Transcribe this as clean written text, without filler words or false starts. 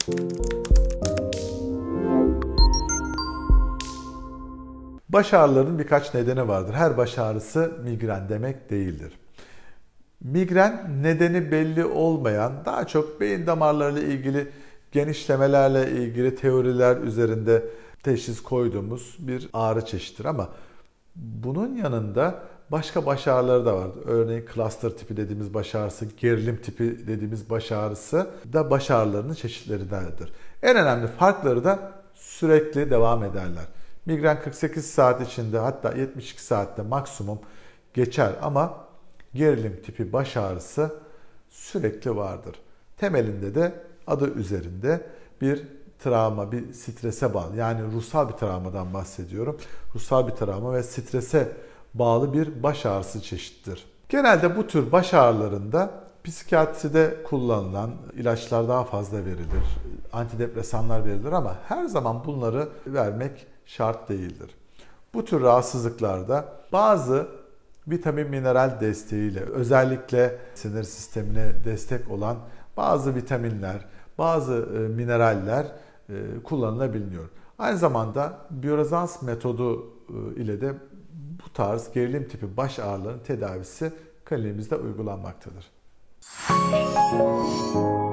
Baş ağrılarının birkaç nedeni vardır. Her baş ağrısı migren demek değildir. Migren nedeni belli olmayan, daha çok beyin damarlarıyla ilgili genişlemelerle ilgili teoriler üzerinde teşhis koyduğumuz bir ağrı çeşididir. Ama bunun yanında başka baş ağrıları da vardır. Örneğin cluster tipi dediğimiz baş ağrısı, gerilim tipi dediğimiz baş ağrısı da baş ağrılarının çeşitlerindendir. En önemli farkları da sürekli devam ederler. Migren 48 saat içinde, hatta 72 saatte maksimum geçer ama gerilim tipi baş ağrısı sürekli vardır. Temelinde de adı üzerinde bir travma, bir strese bağlı, yani ruhsal bir travmadan bahsediyorum. Ruhsal bir travma ve strese bağlı bir baş ağrısı çeşittir. Genelde bu tür baş ağrılarında psikiyatride kullanılan ilaçlar daha fazla verilir. Antidepresanlar verilir ama her zaman bunları vermek şart değildir. Bu tür rahatsızlıklarda bazı vitamin mineral desteğiyle, özellikle sinir sistemine destek olan bazı vitaminler, bazı mineraller kullanılabiliyor. Aynı zamanda biyorezans metodu ile de bu tarz gerilim tipi baş ağrılarının tedavisi kliniğimizde uygulanmaktadır.